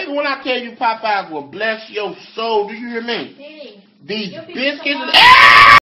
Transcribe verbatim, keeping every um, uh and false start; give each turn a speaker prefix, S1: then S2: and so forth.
S1: nigga, when I tell you Popeyes will bless your soul, do you hear me?
S2: Hey,
S1: These
S2: your people
S1: biscuits.
S2: so